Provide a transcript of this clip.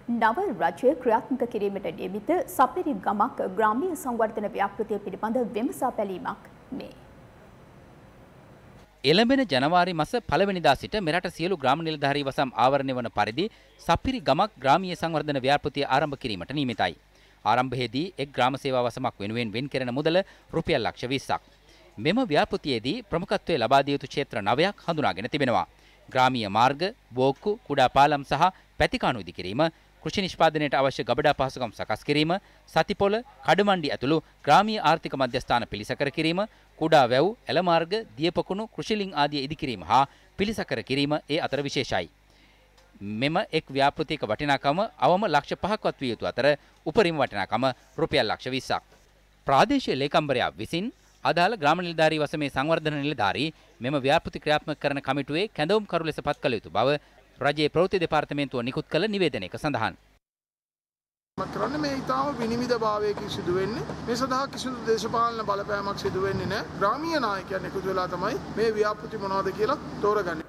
නව රජය ක්‍රියාත්මක කිරීමට නියමිත සපිරි ගමක් ග්‍රාමීය සංවර්ධන ව්‍යාපෘතිය පිළිබඳ විමසා බැලීමක් මේ. එළඹෙන ජනවාරි මාස පළවෙනිදා සිට මෙරට සියලු ග්‍රාම නිලධාරී වසම් ආවරණය වන පරිදි සපිරි ගමක් ග්‍රාමීය සංවර්ධන ව්‍යාපෘතිය ආරම්භ කිරීමට නියමිතයි. ආරම්භයේදී එක් ග්‍රාම සේවා වසමක් වෙනුවෙන් වෙන් කෙරෙන මුදල රුපියල් ලක්ෂ 20ක්. මෙම ව්‍යාපෘතියේදී ප්‍රමුඛත්වයේ ලබා දිය යුතු ක්ෂේත්‍ර 9ක් හඳුනාගෙන තිබෙනවා. ග්‍රාමීය මාර්ග, බෝක්කු, කුඩා පාලම් සහ පැතිකාණු ඉදි කිරීම, කෘෂි නිෂ්පාදනයට අවශ්‍ය ගබඩා පහසුකම් සකස් කිරීම, සතිපොළ, කඩමණ්ඩි ඇතුළු ග්‍රාමීය ආර්ථික මධ්‍යස්ථාන පිළිසකර කිරීම, කුඩා වැව්, එළ මාර්ග, දියපොකුණු, කෘෂිලිං ආදී ඉදි කිරීම හා පිළිසකර කිරීම ඒ අතර විශේෂයි. මෙම එක් ව්‍යාපෘතියක වටිනාකම අවම ලක්ෂ 5ක්වත් විය යුතු අතර උපරිම වටිනාකම රුපියල් ලක්ෂ 20ක්. ප්‍රාදේශීය ලේකම්වරයා විසින් අදාළ ග්‍රාම නිලධාරී වසමේ සංවර්ධන නිලධාරී මෙම ව්‍යාපෘති ක්‍රියාත්මක කරන කමිටුවේ කැඳවුම්කරු ලෙස පත් කළ යුතු බව රජයේ ප්‍රවෘත්ති දෙපාර්තමේන්තුව නිකුත් කළ නිවේදනයක සඳහන්. කරන්නේ මේ ඊටාම විනිවිදභාවයකින් සිදු වෙන්නේ. මේ සඳහා කිසිදු දේශපාලන බලපෑමක් සිදු වෙන්නේ නැහැ. ග්‍රාමීය නායකයන් එකතු වෙලා තමයි මේ ව්‍යාපෘති මොනවද කියලා තෝරගන්නේ.